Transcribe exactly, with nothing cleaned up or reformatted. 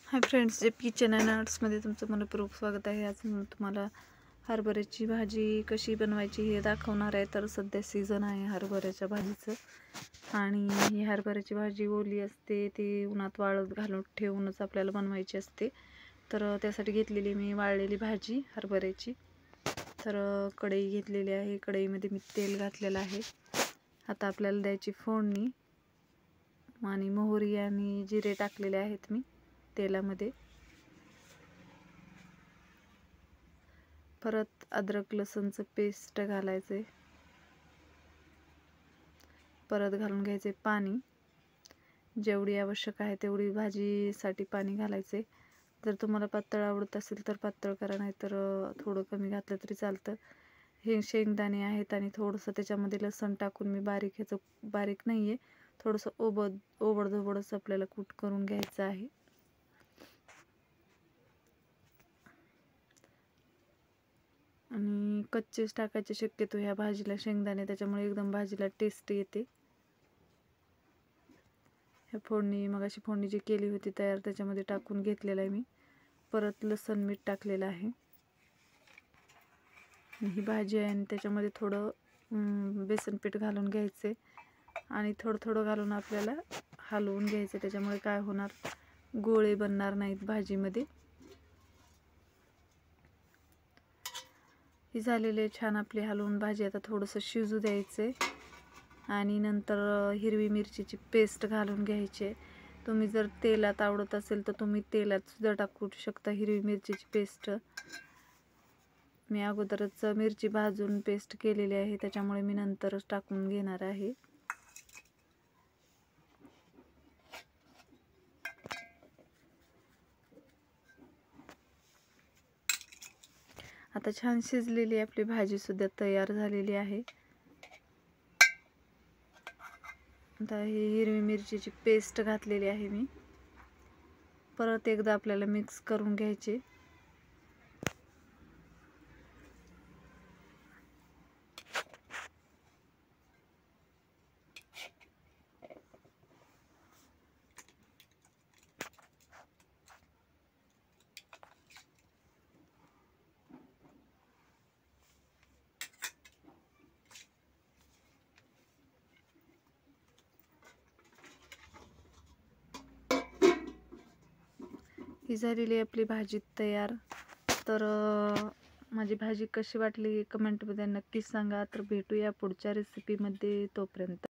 High friends, J P kitchen and आर्ट्समध्ये तुमचं मनपूर्वक स्वागत आहे। आज मी तुम्हाला हरभऱ्याची भाजी कशी बनवायची हे दाखवणार आहे। तर सध्या सीझन आहे हरभऱ्याच्या भाजीचं आणि ही हरभऱ्याची भाजी ओली असते, ती उन्हात वाळत घालून ठेवूनच आपल्याला बनवायची असते। तर त्यासाठी घेतलेली मी वाळलेली भाजी हरभऱ्याची। तर कढई घेतलेली आहे, कढईमध्ये मी तेल घातलेलं आहे। आता आपल्याला द्यायची फोडणी आणि मोहरी आणि जिरे टाकलेले आहेत मी तेलामध्ये। परत अद्रक लसूणचं पेस्ट घालायचे, परत घालून घ्यायचे पाणी, जेवढी आवश्यक आहे तेवढी भाजीसाठी पाणी घालायचे। जर तुम्हाला पातळ आवडत असेल तर पातळ करा, नाही तर थोडं कमी घातलं तरी चालतं। हे शेंगदाणे आहेत आणि थोडंसं त्याच्यामध्ये लसूण टाकून मी बारीक ह्याचं बारीक नाही आहे, थोडंसं ओबड ओबडधोबडच आपल्याला कूट करून घ्यायचं आहे। आणि कच्चेच टाकायचे शक्यतो ह्या भाजीला शेंगदाणे, त्याच्यामुळे एकदम भाजीला टेस्ट येते। ह्या फोडणी मग अशी फोडणी जी केली होती तयार त्याच्यामध्ये टाकून घेतलेलं आहे मी। परत लसूण मीठ टाकलेलं आहे। ही भाजी आहे आणि त्याच्यामध्ये थोडं बेसन पीठ घालून घ्यायचे आणि थोडं थोडं घालून आपल्याला हलवून घ्यायचं। त्याच्यामुळे काय होणार, गोळे बनणार नाहीत भाजीमध्ये। ही झालेली छान आपली हलवून भाजी। आता थोडंसं शिजू द्यायचे आणि नंतर हिरवी मिरचीची पेस्ट घालून घ्यायची। तुम्ही जर तेलात आवडत असेल तर तुम्ही तेलात सुद्धा टाकू शकता हिरवी मिरचीची पेस्ट। मी अगोदरच मिरची भाजून पेस्ट केलेली आहे, त्याच्यामुळे मी नंतरच टाकून घेणार आहे। आता छान शिजलेली आपली भाजी सुद्धा तयार झालेली आहे। आता ही हिरवी मिरचीची पेस्ट घातलेली आहे मी। परत एकदा आपल्याला मिक्स करून घ्यायचे। ही झालेली आपली भाजी तयार। तर माझी भाजी कशी वाटली कमेंटमध्ये नक्कीच सांगा। तर भेटूया पुढच्या रेसिपीमध्ये, तोपर्यंत